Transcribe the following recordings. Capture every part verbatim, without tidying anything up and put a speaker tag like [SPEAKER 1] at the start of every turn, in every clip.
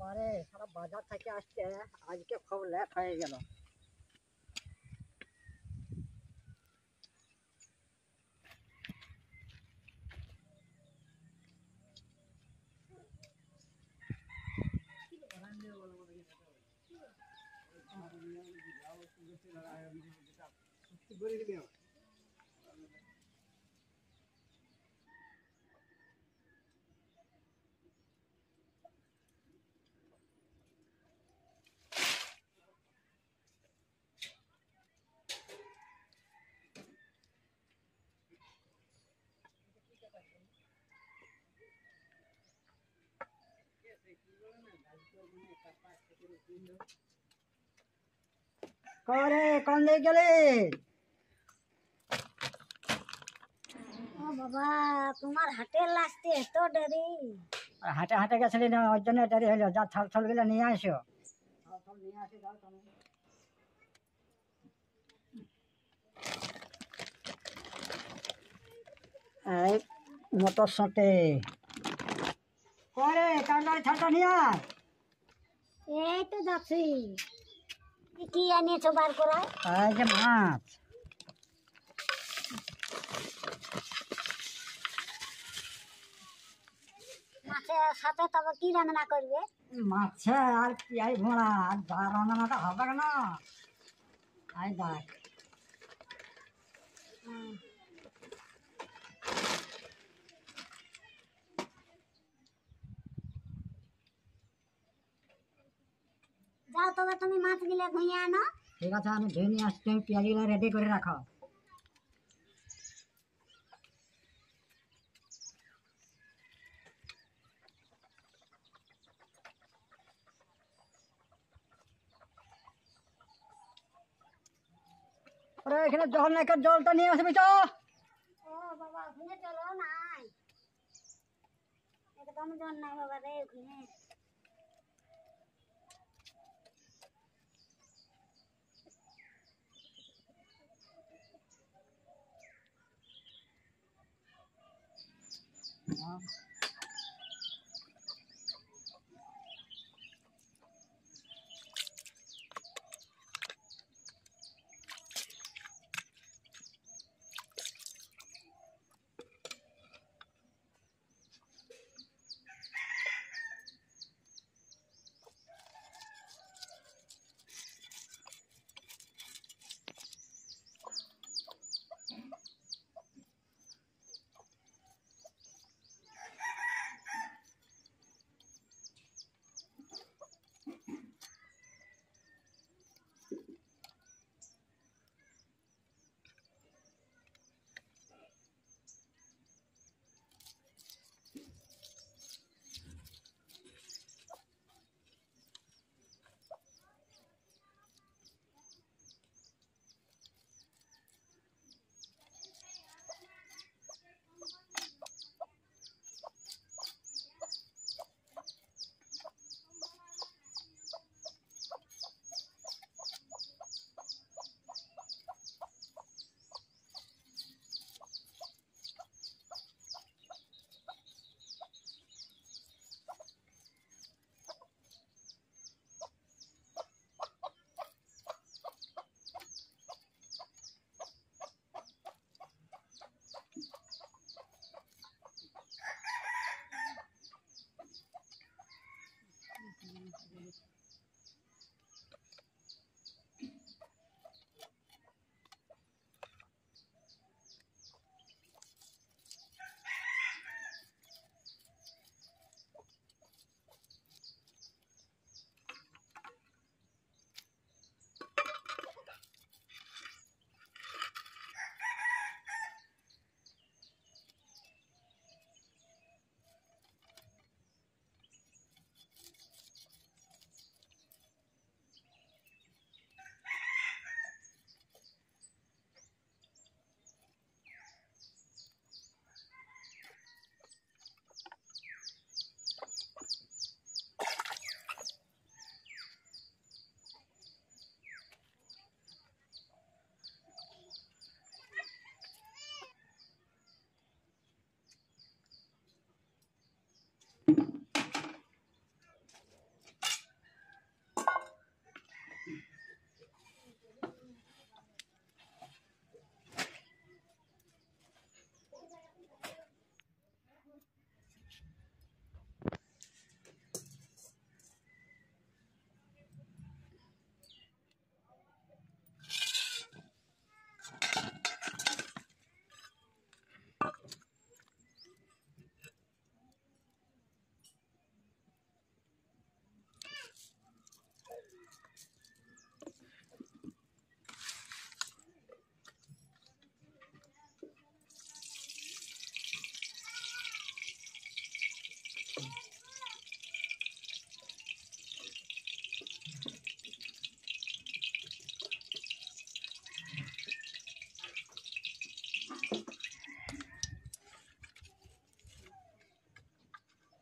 [SPEAKER 1] বাবারে সারা বাজার থেকে আসছে, আজকে খুব লেট হয়ে গেল। করে কোন দিকে গেলে?
[SPEAKER 2] ও বাবা, তোমার হাটের লাস্টে এত দেরি?
[SPEAKER 1] হাটে হাটে গেছিলি না, ওই জন্য দেরি হলো। যা থাল থাল গুলো নিয়ে আসো। এই মোটর সাথে করে কান্দারি থালটা নিয়ে আয়।
[SPEAKER 2] এই তো যাচ্ছি। কি আনিয়েছো বার করা?
[SPEAKER 1] এই যে মাছ।
[SPEAKER 2] মাছের সাথে তবে কি রান্না করবে?
[SPEAKER 1] মাছে আর পেঁয়াজ ভোঁড়া আর যা রান্নাটা হবে না। এই দেখ,
[SPEAKER 2] যাও তবে তুমি মাছ গিলে ধুয়ে আনো।
[SPEAKER 1] ঠিক আছে, আমি ধুয়ে নিয়ে আসছি, তুমি পেঁয়াজগুলো রেডি করে রাখো। ওরে এখানে জল নাই, জলটা নিয়ে আসবি তো।
[SPEAKER 2] ও বাবা, ওখানে চলো নাই, একদম জল নাই বাবা রে ওখানে।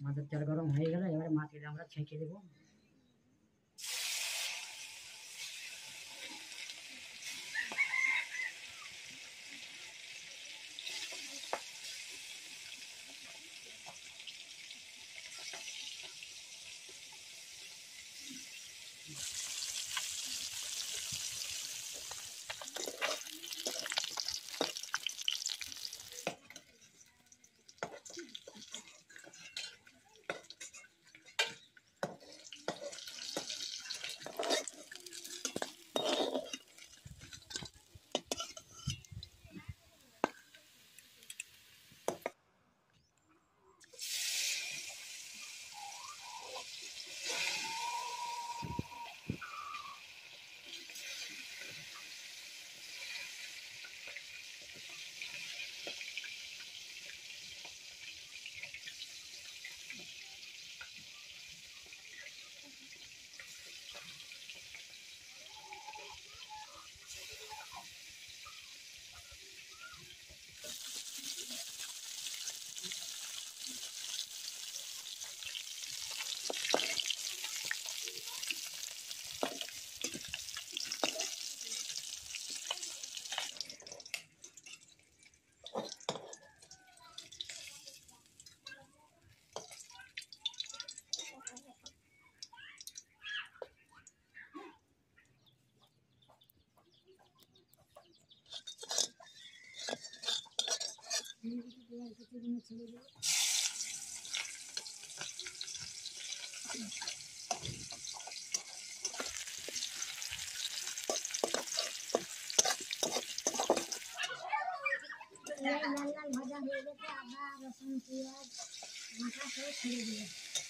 [SPEAKER 1] মাছের তেল গরম হয়ে গেলে এবারে মাছগুলো আমরা ছেঁকে দেবো।
[SPEAKER 2] लाल लाल भाजा हो गया तो आदा लहसुन प्याज मसाला सब छोड़ दिया।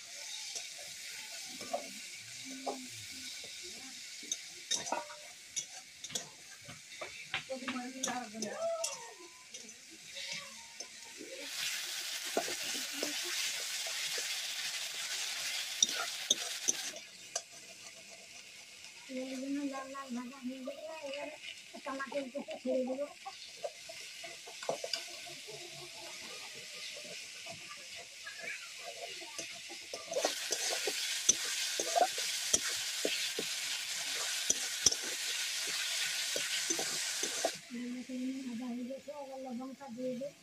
[SPEAKER 2] ये दोनों लाल लाल भाजा हो गया और टमाटर को छोड़ दिया। आधा हो गया तो अगर लवंग का दे दो।